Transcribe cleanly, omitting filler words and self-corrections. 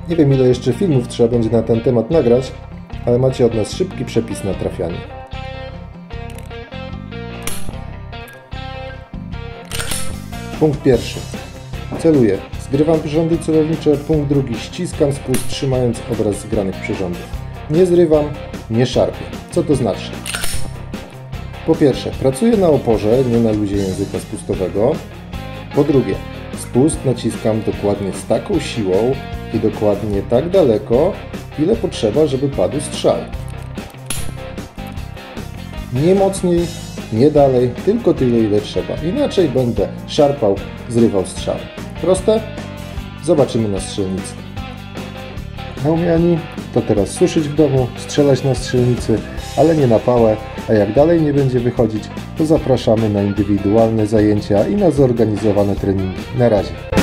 Nie wiem, ile jeszcze filmów trzeba będzie na ten temat nagrać, ale macie od nas szybki przepis na trafianie. Punkt pierwszy. Celuję. Zgrywam przyrządy celownicze. Punkt drugi. Ściskam spust, trzymając obraz zgranych przyrządów. Nie zrywam, nie szarpię. Co to znaczy? Po pierwsze, pracuję na oporze, nie na luzie języka spustowego. Po drugie, spust naciskam dokładnie z taką siłą i dokładnie tak daleko, ile potrzeba, żeby padł strzał. Nie mocniej, nie dalej, tylko tyle, ile trzeba. Inaczej będę szarpał, zrywał strzał. Proste? Zobaczymy na strzelnicy. Naumiani to teraz suszyć w domu, strzelać na strzelnicy, ale nie na pałę, a jak dalej nie będzie wychodzić, to zapraszamy na indywidualne zajęcia i na zorganizowane treningi. Na razie.